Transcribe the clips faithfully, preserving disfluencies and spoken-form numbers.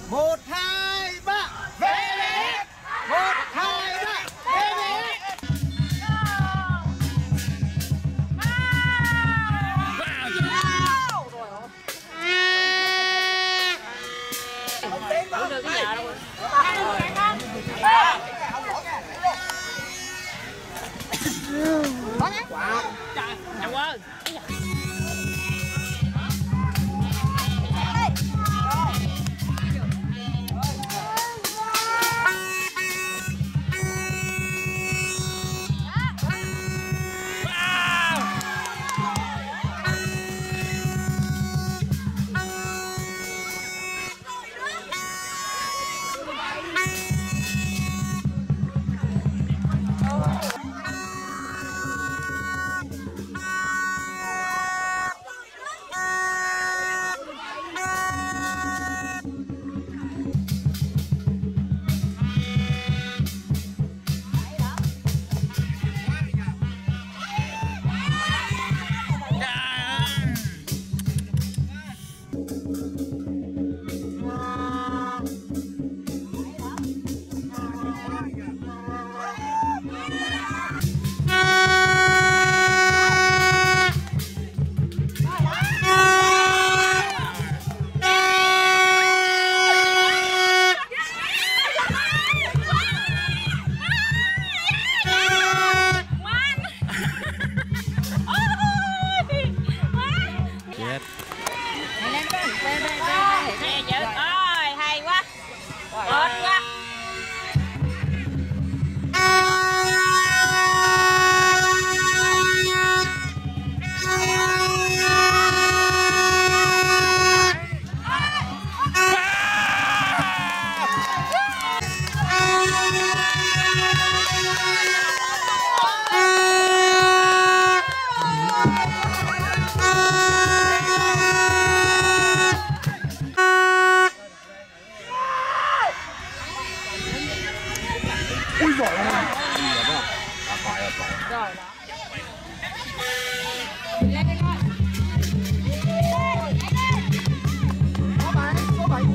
một hai ba về về một hai ba về về Không được cái giờ đâu. Trời, chào ơi. Ui giời ơi. À, phải rồi, phải. Rồi đó. Lên đây coi. Số bảy, số bảy.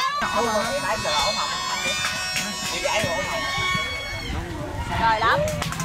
Rồi lắm.